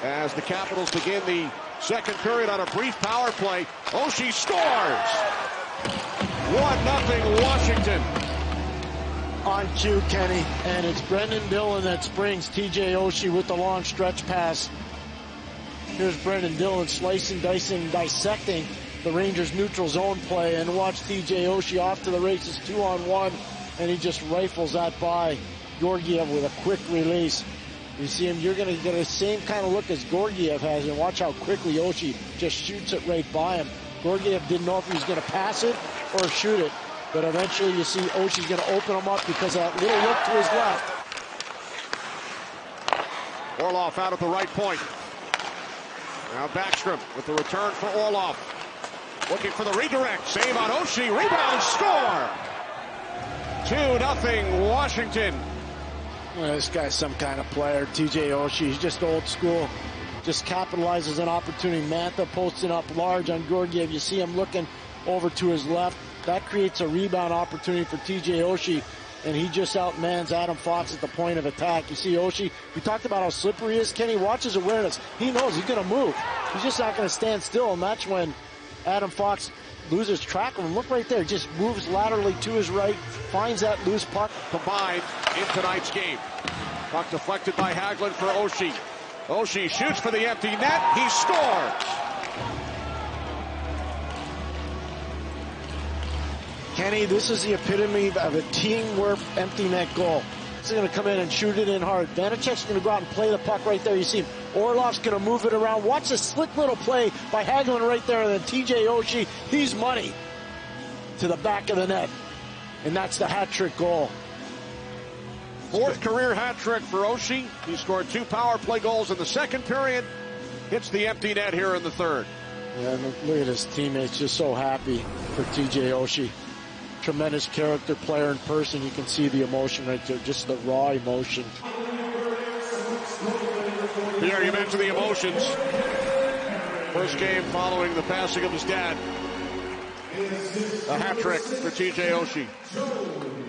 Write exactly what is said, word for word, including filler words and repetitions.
as the Capitals begin the second period on a brief power play. Oshie scores! one nothing Washington. On cue, Kenny, and it's Brendan Dillon that springs T J Oshie with the long stretch pass. Here's Brendan Dillon slicing, dicing, dissecting the Rangers' neutral zone play, and watch T J Oshie off to the races, two on one, and he just rifles that by Georgiev with a quick release. You see him, you're going to get the same kind of look as Georgiev has, and watch how quickly Oshie just shoots it right by him. Georgiev didn't know if he was going to pass it or shoot it. But eventually you see Oshie's going to open him up because of that little look to his left. Orlov out at the right point. Now Backstrom with the return for Orlov. Looking for the redirect. Save on Oshie. Rebound, score! two nothing Washington. Well, this guy's some kind of player. T J Oshie, he's just old school. Just capitalizes an opportunity. Mantha posting up large on Georgiev. You see him looking over to his left. That creates a rebound opportunity for T J Oshie, and he just outmans Adam Fox at the point of attack. You see Oshie, we talked about how slippery he is. Kenny, watch his awareness. He knows he's going to move. He's just not going to stand still, and that's when Adam Fox loses track of him. Look right there, just moves laterally to his right, finds that loose puck. Combined in tonight's game. Puck deflected by Hagelin for Oshie. Oshie shoots for the empty net. He scores! Kenny, this is the epitome of a teamwork empty net goal. He's going to come in and shoot it in hard. Vanacek's going to go out and play the puck right there. You see him. Orlov's going to move it around. Watch this slick little play by Hagelin right there. And then T J Oshie, he's money to the back of the net. And that's the hat-trick goal. Fourth career hat trick for Oshie. He scored two power play goals in the second period. Hits the empty net here in the third. Yeah, look at his teammates, just so happy for T J Oshie. Tremendous character player in person. You can see the emotion right there, just the raw emotion. Here you mentioned the emotions. First game following the passing of his dad. A hat trick for T J Oshie.